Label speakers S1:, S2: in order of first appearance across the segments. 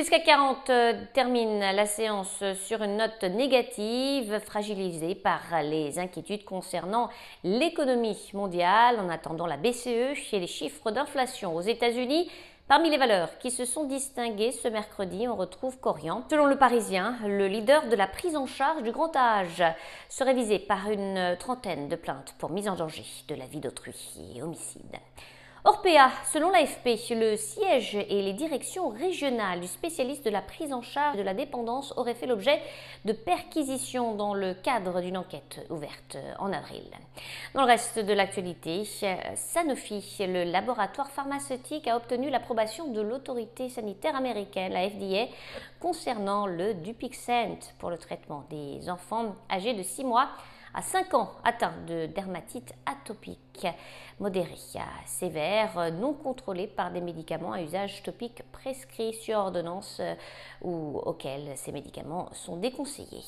S1: CAC 40 termine la séance sur une note négative, fragilisée par les inquiétudes concernant l'économie mondiale. En attendant la BCE et les chiffres d'inflation aux États-Unis, parmi les valeurs qui se sont distinguées ce mercredi, on retrouve Korian. Selon le Parisien, le leader de la prise en charge du grand âge serait visé par une trentaine de plaintes pour mise en danger de la vie d'autrui et homicide. Orpea, selon l'AFP, le siège et les directions régionales du spécialiste de la prise en charge de la dépendance auraient fait l'objet de perquisitions dans le cadre d'une enquête ouverte en avril. Dans le reste de l'actualité, Sanofi, le laboratoire pharmaceutique, a obtenu l'approbation de l'autorité sanitaire américaine, la FDA, concernant le Dupixent pour le traitement des enfants âgés de 6 mois à 5 ans atteints de dermatite atopique modérée à sévère, non contrôlée par des médicaments à usage topique prescrits sur ordonnance ou auxquels ces médicaments sont déconseillés.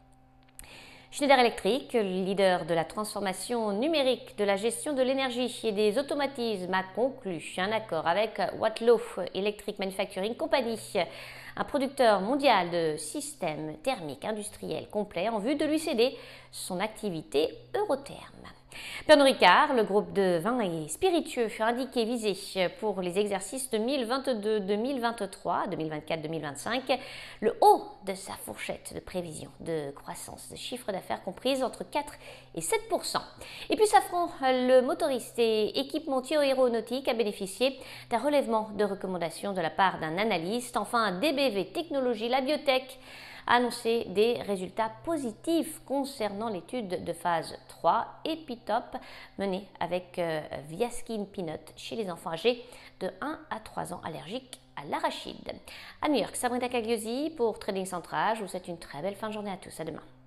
S1: Schneider Electric, leader de la transformation numérique de la gestion de l'énergie et des automatismes, a conclu un accord avec Watlow Electric Manufacturing Company, un producteur mondial de systèmes thermiques industriels complets, en vue de lui céder son activité Eurotherm. Pernod Ricard, le groupe de vins et spiritueux, a indiqué viser pour les exercices 2022, 2023, 2024, 2025 le haut de sa fourchette de prévision de croissance de chiffre d'affaires comprise entre 4 et 7%. Et puis Safran, le motoriste et équipementier aéronautique, a bénéficié d'un relèvement de recommandations de la part d'un analyste. Enfin, DBV Technologies, la biotech, a annoncé des résultats positifs concernant l'étude de phase 3 Epitop menée avec Viaskin Peanut chez les enfants âgés de 1 à 3 ans allergiques à l'arachide. À New York, Sabrina Cagliosi pour Trading Central. Je vous souhaite une très belle fin de journée à tous. À demain.